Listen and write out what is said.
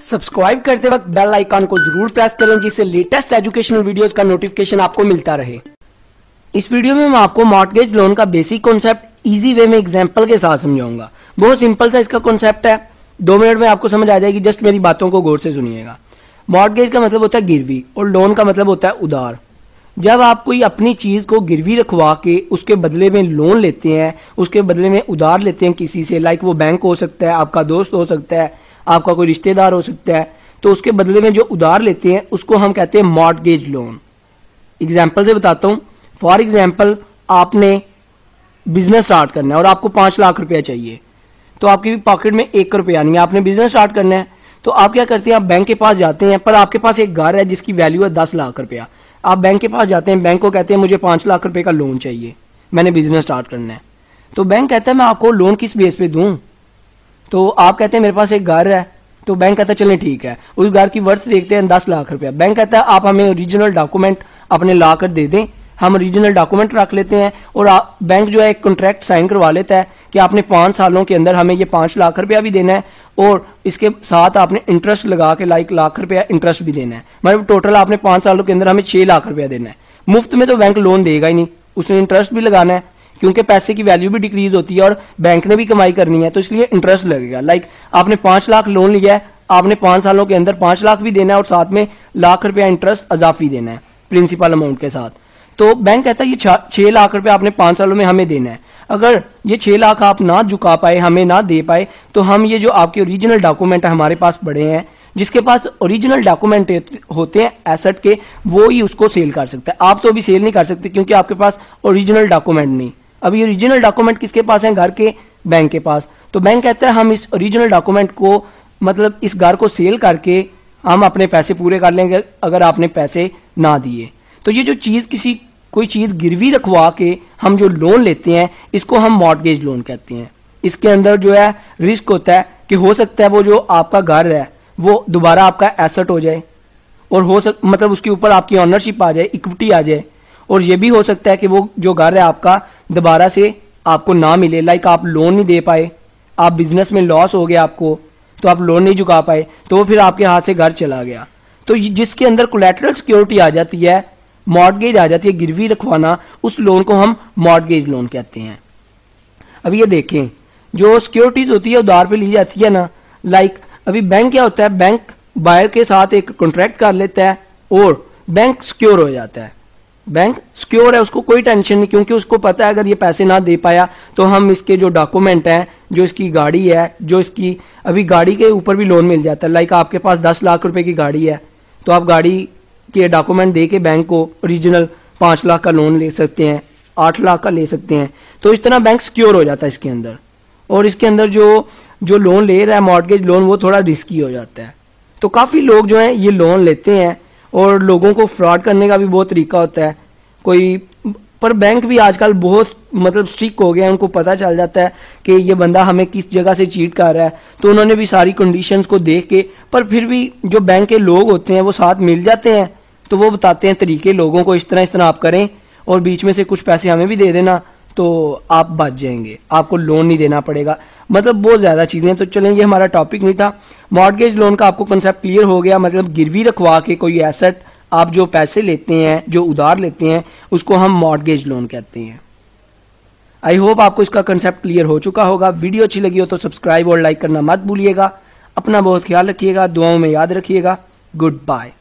Subscribe करते वक्त bell icon को जरूर प्रेस करें जिससे लेटेस्ट एजुकेशनल वीडियोस का नोटिफिकेशन आपको मिलता रहे। इस वीडियो में मैं आपको मॉर्टगेज लोन का बेसिक कॉन्सेप्ट इजी वे में एग्जांपल के साथ समझाऊंगा। बहुत सिंपल सा इसका कॉन्सेप्ट है, 2 मिनट में आपको समझ आ जाएगी। जस्ट मेरी बातों को गौर से सुनिएगा। मॉर्टगेज का मतलब होता है गिरवी और लोन का मतलब होता है उधार। जब आप कोई अपनी चीज को गिरवी रखवा के उसके बदले में लोन लेते हैं, उसके बदले में उधार लेते हैं किसी से, लाइक वो बैंक हो सकता है, आपका दोस्त हो सकता है, आपका कोई रिश्तेदार हो सकता है, तो उसके बदले में जो उधार लेते हैं उसको हम कहते हैं मॉर्टगेज लोन। एग्जाम्पल से बताता हूं। फॉर एग्जाम्पल, आपने बिजनेस स्टार्ट करना है और आपको 5 लाख रुपया चाहिए, तो आपकी पॉकेट में 1 रुपया नहीं है, आपने बिजनेस स्टार्ट करना है, तो आप क्या करते हैं, आप बैंक के पास जाते हैं, पर आपके पास एक घर है जिसकी वैल्यू है 10 लाख रुपया। आप बैंक के पास जाते हैं, बैंक को कहते हैं मुझे 5 लाख रुपए का लोन चाहिए, मैंने बिजनेस स्टार्ट करना है। तो बैंक कहता है मैं आपको लोन किस बेस पे दूं? तो आप कहते हैं मेरे पास एक घर है, तो बैंक कहता है चलें ठीक है, उस घर की वर्थ देखते हैं 10 लाख रुपया। बैंक कहता है आप हमें ओरिजिनल डॉक्यूमेंट अपने ला कर दे दें, हम ओरिजिनल डॉक्यूमेंट रख लेते हैं और बैंक जो है एक कॉन्ट्रैक्ट साइन करवा लेता है कि आपने 5 सालों के अंदर हमें ये 5 लाख रुपया भी देना है और इसके साथ आपने इंटरेस्ट लगा के लाइक लाख रुपया इंटरेस्ट भी देना है। मतलब टोटल आपने 5 सालों के अंदर हमें 6 लाख रुपया देना है। मुफ्त में तो बैंक लोन देगा ही नहीं, उसने इंटरेस्ट भी लगाना है, क्योंकि पैसे की वैल्यू भी डिक्रीज होती है और बैंक ने भी कमाई करनी है, तो इसलिए इंटरेस्ट लगेगा। लाइक आपने 5 लाख लोन लिया है, आपने 5 सालों के अंदर 5 लाख भी देना है और साथ में लाख रुपया इंटरेस्ट अजाफी देना है प्रिंसिपल अमाउंट के साथ। तो बैंक कहता है ये 6 लाख रुपए आपने 5 सालों में हमें देना है। अगर ये 6 लाख आप ना चुका पाए, हमें ना दे पाए, तो हम ये जो आपके ओरिजिनल डॉक्यूमेंट है हमारे पास पड़े हैं, जिसके पास ओरिजिनल डॉक्यूमेंट होते हैं एसेट के, वो ही उसको सेल कर सकता है। आप तो अभी सेल नहीं कर सकते क्योंकि आपके पास ओरिजिनल डॉक्यूमेंट नहीं। अभी ओरिजिनल डॉक्यूमेंट किसके पास है? घर के, बैंक के पास। तो बैंक कहता है हम इस ओरिजिनल डॉक्यूमेंट को, मतलब इस घर को सेल करके हम अपने पैसे पूरे कर लेंगे अगर आपने पैसे ना दिए। तो ये जो चीज कोई चीज गिरवी रखवा के हम जो लोन लेते हैं इसको हम मॉर्टगेज लोन कहते हैं। इसके अंदर जो है रिस्क होता है कि हो सकता है वो जो आपका घर है वो दोबारा आपका एसेट हो जाए और मतलब उसके ऊपर आपकी ऑनरशिप आ जाए, इक्विटी आ जाए, और ये भी हो सकता है कि वो जो घर है आपका दोबारा से आपको ना मिले, लाइक आप लोन नहीं दे पाए, आप बिजनेस में लॉस हो गया आपको, तो आप लोन नहीं चुका पाए, तो वो फिर आपके हाथ से घर चला गया। तो जिसके अंदर कोलैटरल सिक्योरिटी आ जाती है, मॉर्टगेज आ जाती है, गिरवी रखवाना, उस लोन को हम मॉर्टगेज लोन कहते हैं। अब ये देखें, जो सिक्योरिटीज होती है उधार पे ली जाती है ना, लाइक अभी बैंक क्या होता है, बैंक बायर के साथ एक कॉन्ट्रैक्ट कर लेता है और बैंक सिक्योर हो जाता है। बैंक सिक्योर है, उसको कोई टेंशन नहीं, क्योंकि उसको पता है अगर ये पैसे ना दे पाया तो हम इसके जो डॉक्यूमेंट हैं, जो इसकी गाड़ी है, जो इसकी अभी गाड़ी के ऊपर भी लोन मिल जाता है। लाइक आपके पास 10 लाख रुपए की गाड़ी है, तो आप गाड़ी के डॉक्यूमेंट दे के बैंक को ओरिजिनल 5 लाख का लोन ले सकते हैं, 8 लाख का ले सकते हैं। तो इस तरह बैंक सिक्योर हो जाता है इसके अंदर। और इसके अंदर जो लोन ले रहा है मॉर्टगेज लोन, वो थोड़ा रिस्की हो जाता है। तो काफी लोग जो हैं ये लोन लेते हैं और लोगों को फ्रॉड करने का भी बहुत तरीका होता है। पर बैंक भी आजकल बहुत मतलब स्ट्रिक्ट हो गया है, उनको पता चल जाता है कि ये बंदा हमें किस जगह से चीट कर रहा है, तो उन्होंने भी सारी कंडीशंस को देख के, पर फिर भी जो बैंक के लोग होते हैं वो साथ मिल जाते हैं, तो वो बताते हैं तरीके लोगों को, इस तरह आप करें और बीच में से कुछ पैसे हमें भी दे देना तो आप बच जाएंगे, आपको लोन नहीं देना पड़ेगा। मतलब बहुत ज्यादा चीजें। तो चलें, ये हमारा टॉपिक नहीं था। मॉर्टगेज लोन का आपको कंसेप्ट क्लियर हो गया। मतलब गिरवी रखवा के कोई एसेट, आप जो पैसे लेते हैं, जो उधार लेते हैं, उसको हम मॉर्टगेज लोन कहते हैं। आई होप आपको इसका कंसेप्ट क्लियर हो चुका होगा। वीडियो अच्छी लगी हो तो सब्सक्राइब और लाइक करना मत भूलिएगा। अपना बहुत ख्याल रखिएगा, दुआओं में याद रखिएगा। Good bye.